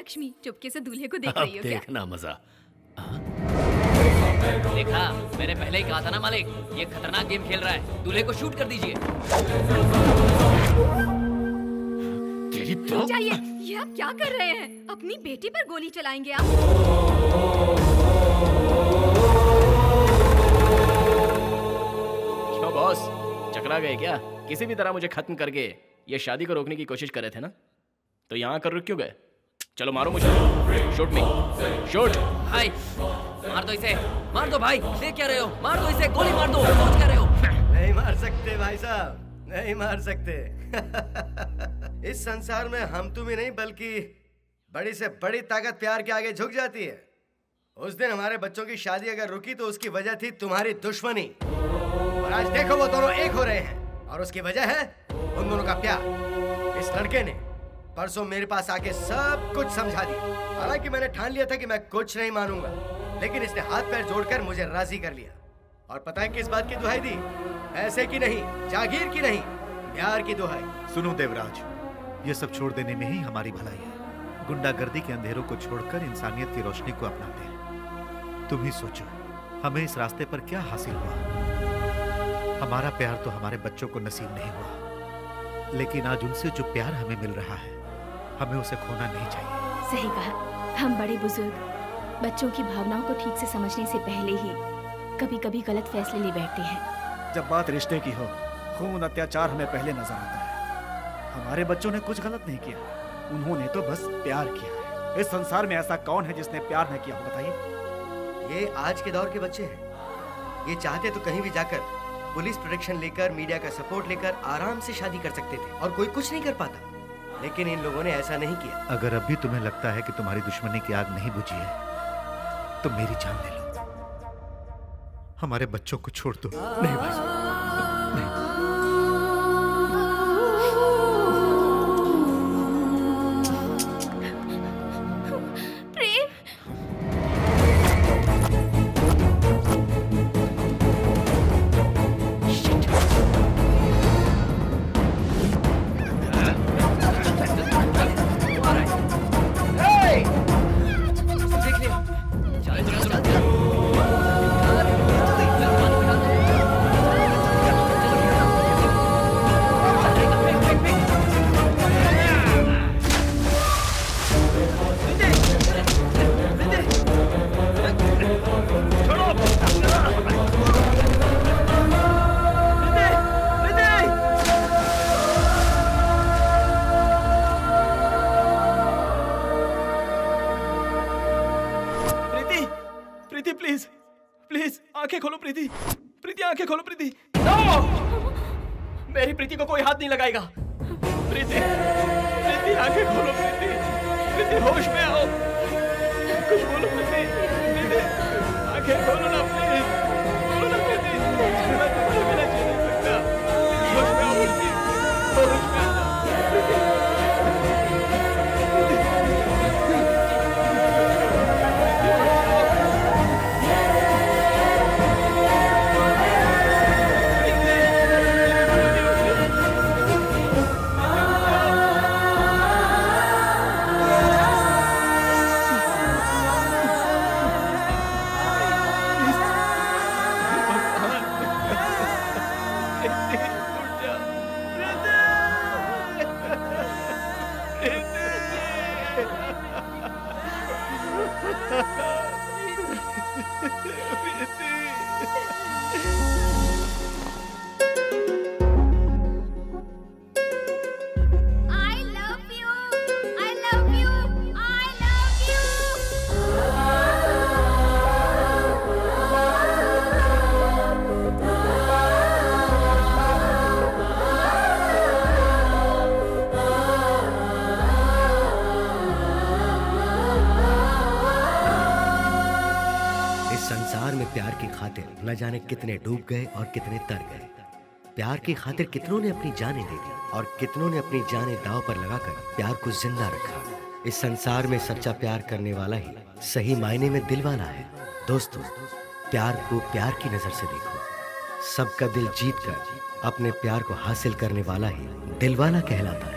लक्ष्मी चुपके से दूल्हे को देख रही हो क्या? देखना मजा। देखा, मैंने पहले ही कहा था ना मालिक, ये खतरनाक गेम खेल रहा है। दूल्हे को शूट कर दीजिए। रुक जाइए, ये आप क्या कर रहे हैं? अपनी बेटी पर गोली चलाएंगे आप? क्यों बॉस, चकरा गए क्या? किसी भी तरह मुझे खत्म करके ये शादी को रोकने की कोशिश कर रहे थे ना, तो यहाँ कर रुक क्यों गए? चलो मारो मुझे, शूट मी, शूट। भाई मार दो इसे, मार दो भाई, देख क्या रहे हो? मार दो इसे, गोली मार दो, सोच क्या रहे हो? नहीं मार सकते भाई साहब, नहीं मार सकते। इस संसार में हम तुम ही नहीं बल्कि बड़ी से बड़ी ताकत प्यार के आगे झुक जाती है। उस दिन हमारे बच्चों की शादी अगर रुकी तो उसकी वजह थी तुम्हारी दुश्मनी, और आज देखो वो दोनों एक हो रहे हैं, और उसकी वजह है उन दोनों का प्यार। इस लड़के ने परसों मेरे पास आके सब कुछ समझा दिया। हालांकि मैंने ठान लिया था कि मैं कुछ नहीं मानूंगा, लेकिन इसने हाथ पैर जोड़कर मुझे राजी कर लिया। और पता है किस बात की दुहाई दी? ऐसे की नहीं, जागीर की नहीं, प्यार की दुहाई। सुनो देवराज, ये सब छोड़ देने में ही हमारी भलाई है। गुंडागर्दी के अंधेरों को छोड़कर इंसानियत की रोशनी को अपनाते हैं। तुम ही सोचो, हमें इस रास्ते पर क्या हासिल हुआ? हमारा प्यार तो हमारे बच्चों को नसीब नहीं हुआ, लेकिन आज उनसे जो प्यार हमें मिल रहा है, हमें उसे खोना नहीं चाहिए। सही कहा। हम बड़े बुजुर्ग बच्चों की भावनाओं को ठीक से समझने से पहले ही कभी कभी गलत फैसले ले बैठते हैं। जब बात रिश्ते की हो, खून अत्याचार हमें पहले नजर आता है। हमारे बच्चों ने कुछ गलत नहीं किया, उन्होंने तो बस प्यार किया है। इस संसार में ऐसा कौन है जिसने प्यार न किया हो, बताइए? ये आज के दौर के बच्चे हैं। ये चाहते तो कहीं भी जाकर पुलिस प्रोटेक्शन लेकर, मीडिया का सपोर्ट लेकर आराम से शादी कर सकते थे और कोई कुछ नहीं कर पाता, लेकिन इन लोगों ने ऐसा नहीं किया। अगर अब भी तुम्हें लगता है कि तुम्हारी दुश्मनी की आग नहीं बुझी है, तो मेरी जान ले लो। हमारे बच्चों को छोड़ दो। नहीं भाई साहब, नहीं। प्रीति को कोई हाथ नहीं लगाएगा। प्रीति, प्रीति आंखें खोलो। प्रीति, प्रीति होश में आओ, कुछ बोलो। प्रीति, प्रीति आंखें खोलो ना प्लीज, बोलो ना प्रीति, मैं तुम्हारे बिना जी नहीं सकता। होश में आओ प्रीति, होश में आओ प्रीति। न जाने कितने डूब गए और कितने तर गए। प्यार की खातिर कितनों ने अपनी जानें दे दी और कितनों ने अपनी जानें दांव पर लगाकर प्यार को जिंदा रखा। इस संसार में सच्चा प्यार करने वाला ही सही मायने में दिल वाला है। दोस्तों, प्यार को प्यार की नजर से देखो। सबका दिल जीत कर अपने प्यार को हासिल करने वाला ही दिलवाला कहलाता है।